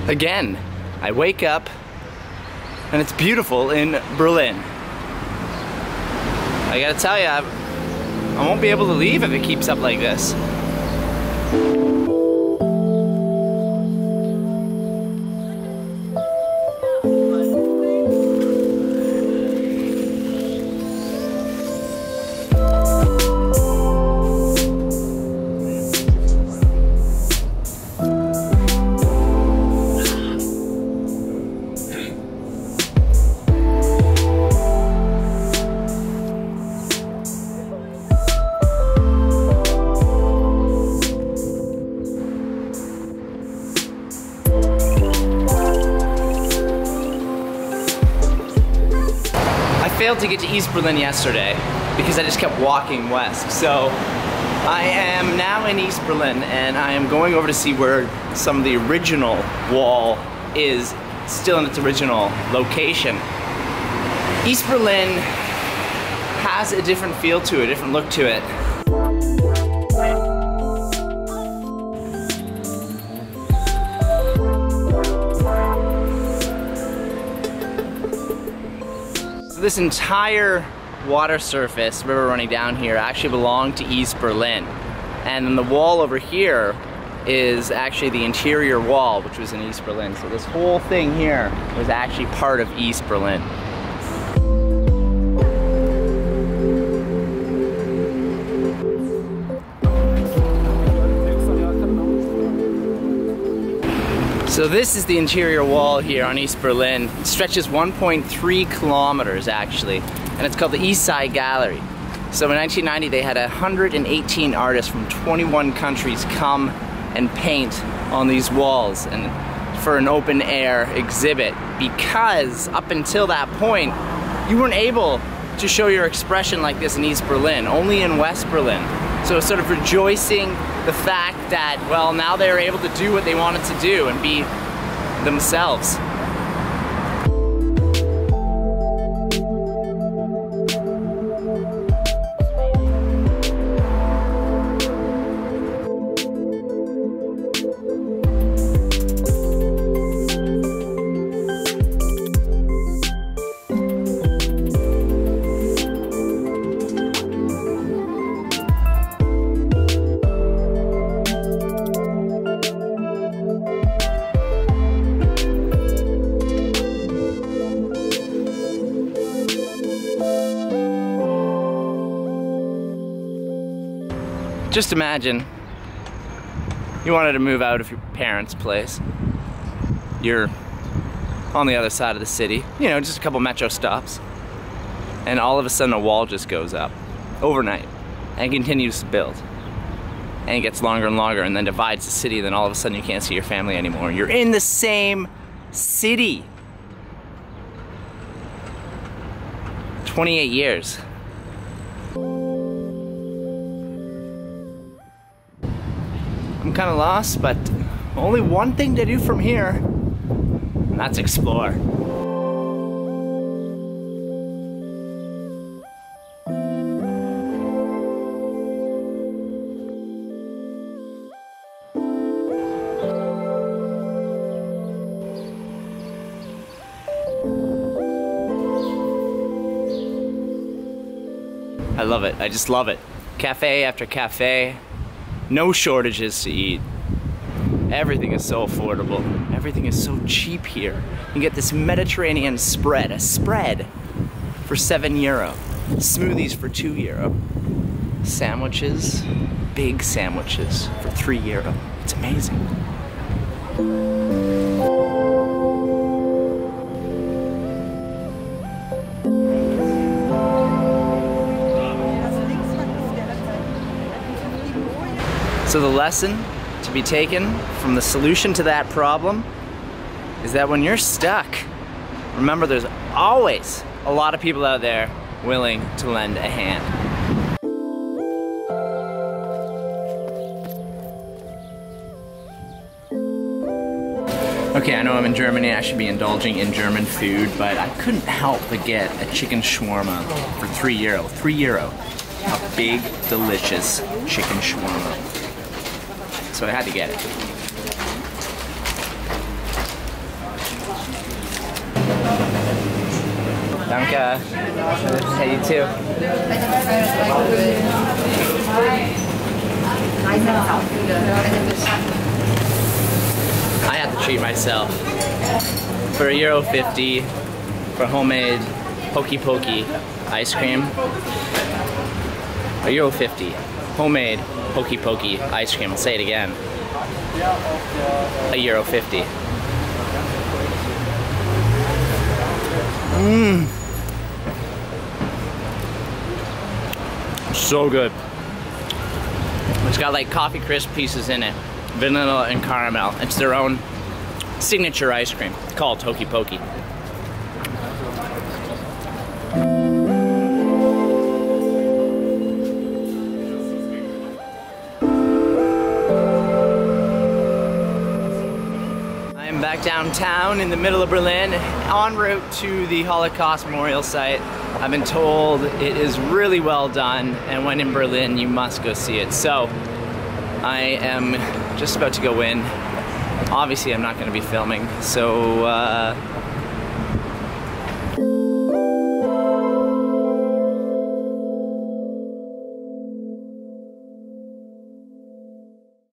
Again, I wake up and it's beautiful in Berlin. I gotta tell you, I won't be able to leave if it keeps up like this. I failed to get to East Berlin yesterday because I just kept walking west. So I am now in East Berlin and I am going over to see where some of the original wall is still in its original location. East Berlin has a different feel to it, a different look to it. This entire water surface, river running down here, actually belonged to East Berlin. And then the wall over here is actually the interior wall, which was in East Berlin. So this whole thing here was actually part of East Berlin. So this is the interior wall here on East Berlin. It stretches 1.3 kilometers actually, and it's called the East Side Gallery. So in 1990 they had 118 artists from 21 countries come and paint on these walls and for an open air exhibit, because up until that point you weren't able to show your expression like this in East Berlin, only in West Berlin. So sort of rejoicing the fact that, well, now they're able to do what they wanted to do and be themselves. Just imagine you wanted to move out of your parents' place. You're on the other side of the city, you know, just a couple metro stops. And all of a sudden a wall just goes up overnight and continues to build. And it gets longer and longer and then divides the city, then all of a sudden you can't see your family anymore. You're in the same city. 28 years. I'm kind of lost, but only one thing to do from here, and that's explore. I love it. I just love it. Cafe after cafe. No shortages to eat. Everything is so affordable. Everything is so cheap here. You get this Mediterranean spread, a spread for €7. Smoothies for €2. Sandwiches, big sandwiches for €3. It's amazing. So the lesson to be taken from the solution to that problem is that when you're stuck, remember there's always a lot of people out there willing to lend a hand. Okay, I know I'm in Germany, I should be indulging in German food, but I couldn't help but get a chicken shawarma for €3. €3. A big, delicious chicken shawarma. So I had to get it. Danke. Hey, you too. I have to treat myself. For €1.50 for homemade Pokey Pokey ice cream. €1.50. Homemade Pokey Pokey ice cream. I'll say it again. €1.50. Mmm. So good. It's got like coffee crisp pieces in it, vanilla and caramel. It's their own signature ice cream called Pokey Pokey. I am back downtown in the middle of Berlin, en route to the Holocaust Memorial Site. I've been told it is really well done, and when in Berlin, you must go see it. So, I am just about to go in. Obviously, I'm not going to be filming, so